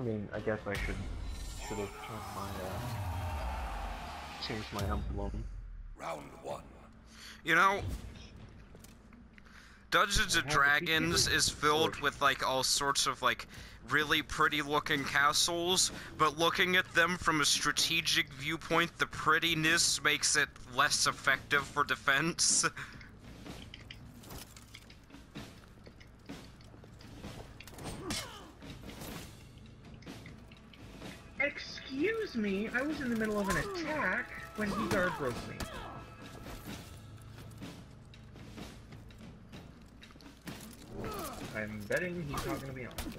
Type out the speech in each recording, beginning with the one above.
mean, I guess I should have changed my emblem. Round one. You know, Dungeons and Dragons is filled with, like, all sorts of, like, really pretty-looking castles, but looking at them from a strategic viewpoint, the prettiness makes it less effective for defense. Excuse me, I was in the middle of an attack when he guard broke me. I'm betting he's not going to be on it.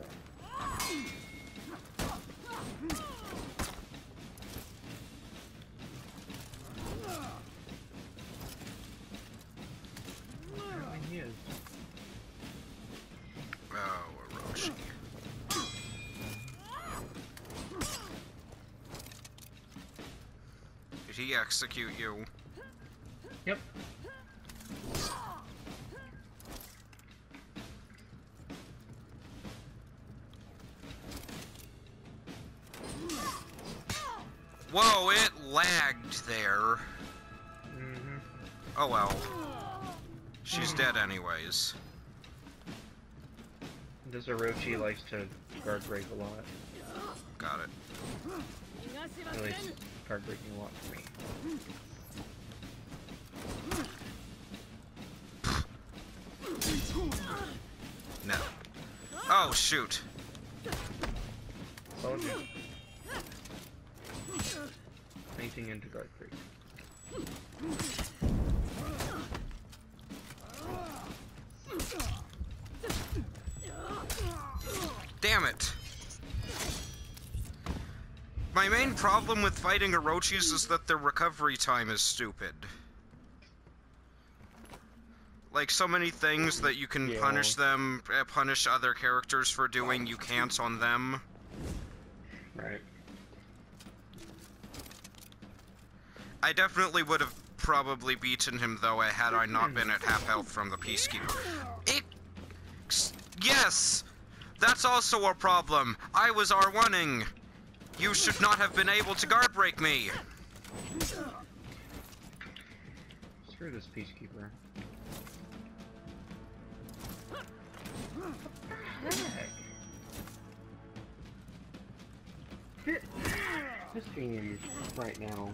Apparently he is. Oh, Orochi. Did he execute you? Yep. Whoa, it lagged there. Mm-hmm. Oh well. She's dead anyways. This Orochi likes to guard break a lot. Got it. At least guard breaking a lot for me. No. Oh, shoot. Told you. Anything into guard break. Damn it. My main problem with fighting Orochis is that their recovery time is stupid. Like, so many things that you can punish them, punish other characters for doing, you can't on them. Right. I definitely would have probably beaten him, though, had I not been at half health from the peacekeeper. Yes! That's also a problem. I was R1ing. You should not have been able to guard break me. Screw this peacekeeper. What the heck? This game right now.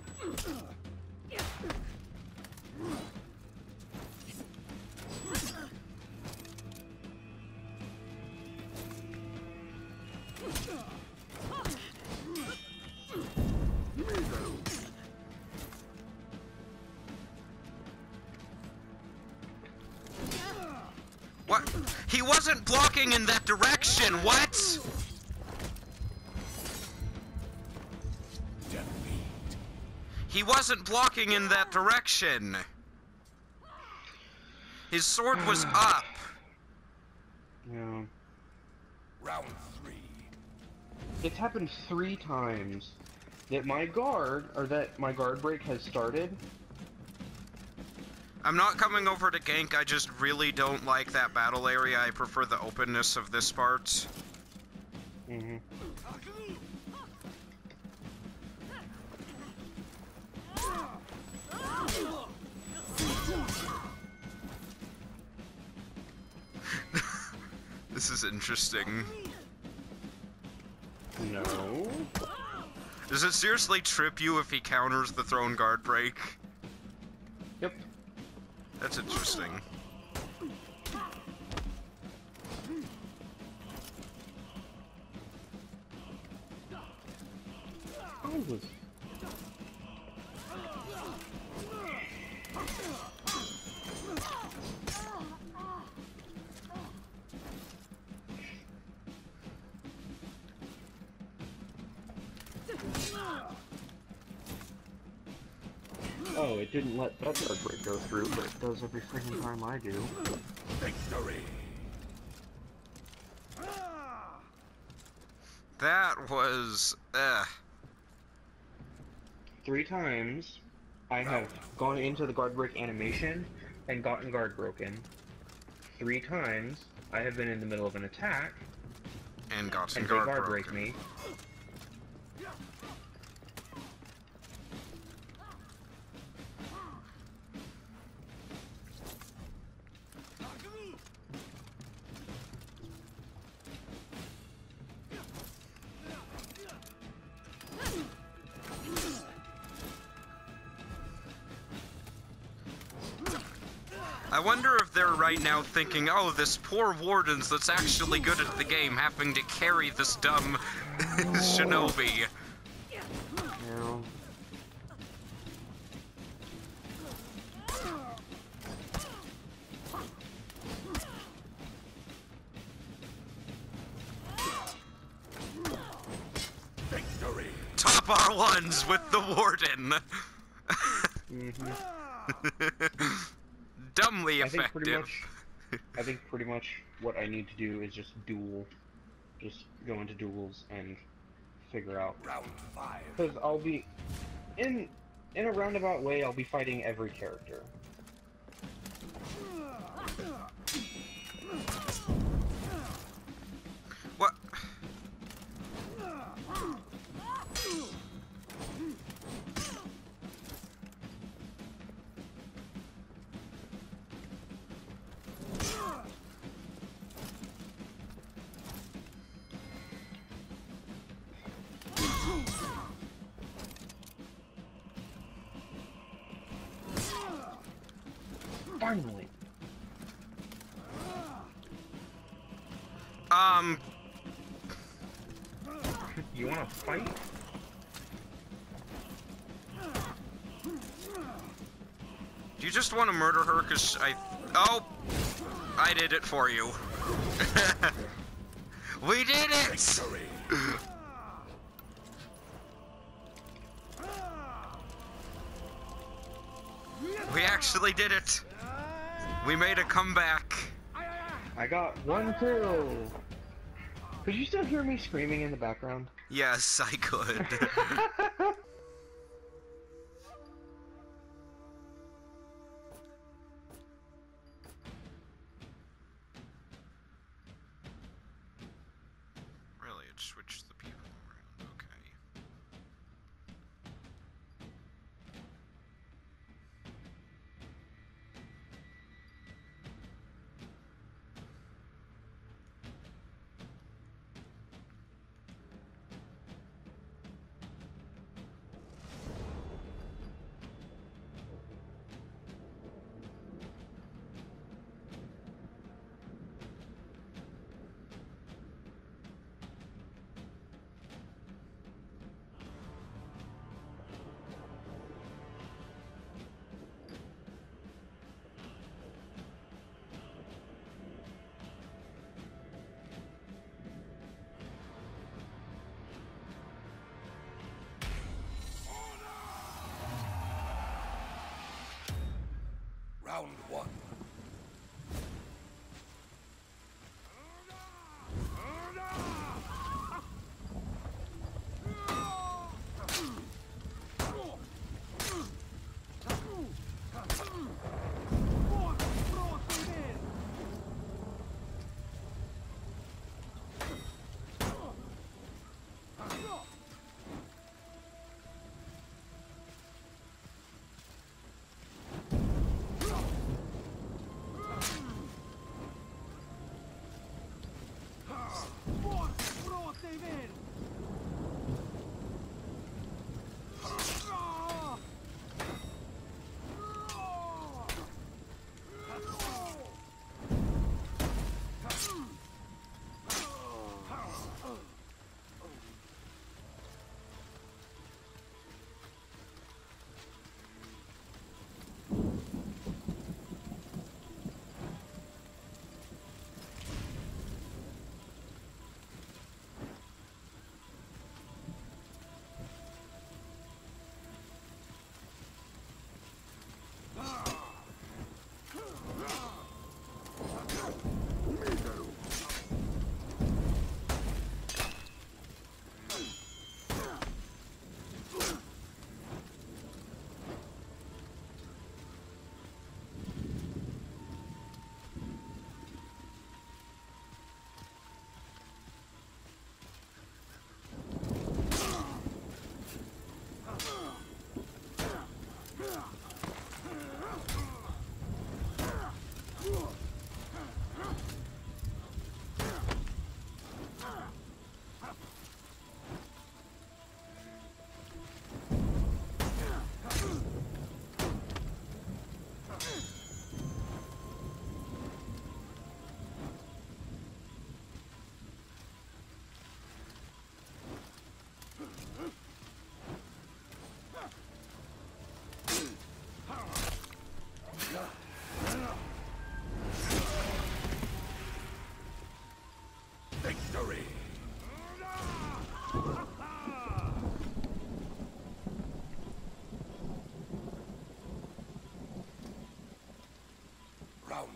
What? He wasn't blocking in that direction, what? He wasn't blocking in that direction. His sword was up. Yeah. Round three. It's happened 3 times that my guard break has started. I'm not coming over to gank, I just really don't like that battle area. I prefer the openness of this part. Mm-hmm. This is interesting. No. Does it seriously trip you if he counters the thrown guard break? Yep. That's interesting. Oh, it didn't let that guard break go through, but it does every freaking time I do. Victory. That was, 3 times I have gone into the guard break animation and gotten guard broken. 3 times I have been in the middle of an attack And got some And they guard guard break broken. me. I wonder if they're right now thinking, oh, this poor warden's that's actually good at the game having to carry this dumb shinobi. No. Victory! Top R1s with the warden. Dumbly I think pretty effective. much. I think pretty much what I need to do is just duel, just go into duels and figure out. Round 5. Because I'll be in a roundabout way. I'll be fighting every character. What? Finally. You wanna fight? Do you just want to murder her? Cause oh, I did it for you. We did it! Victory! We actually did it. We made a comeback. I got 1 kill. Could you still hear me screaming in the background? Yes, I could. Really, it switched the people around. Okay. Round 1.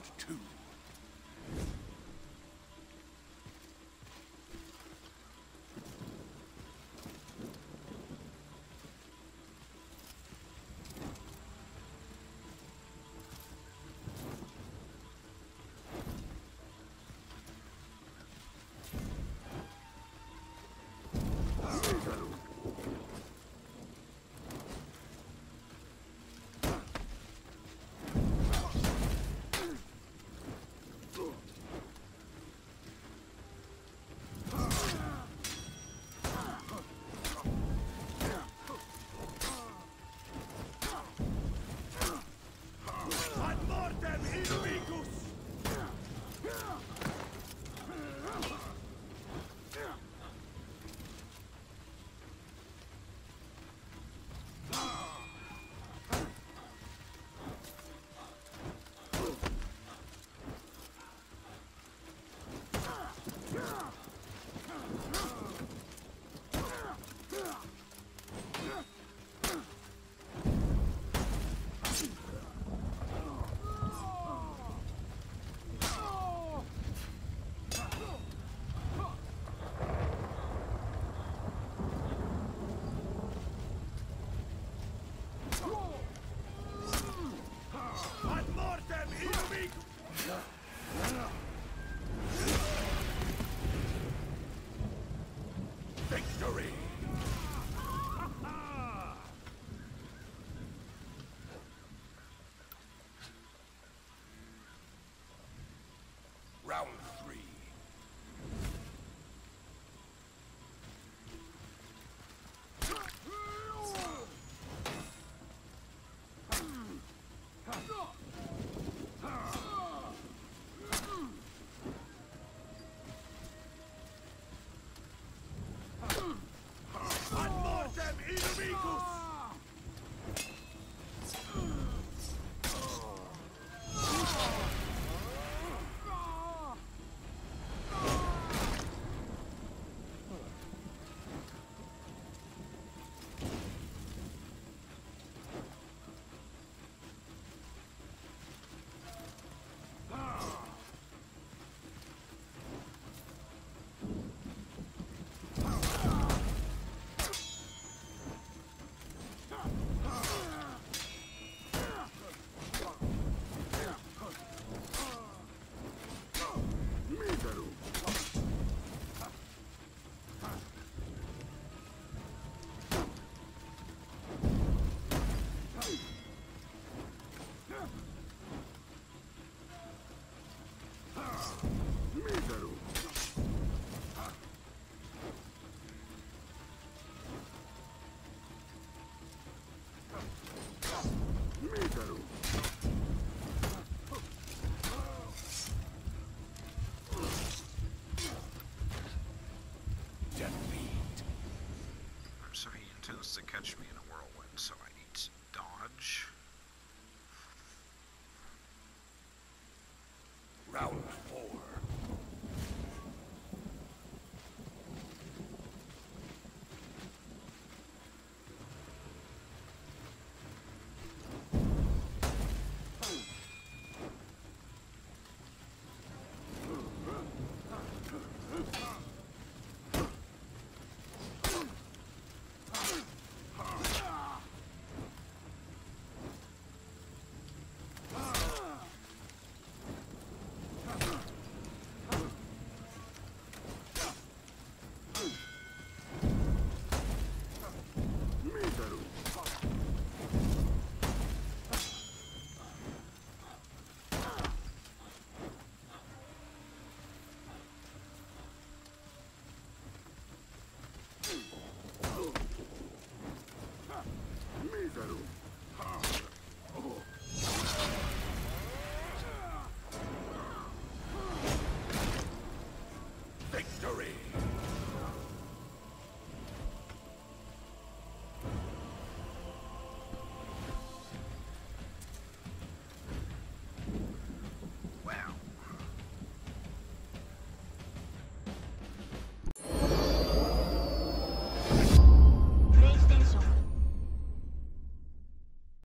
two.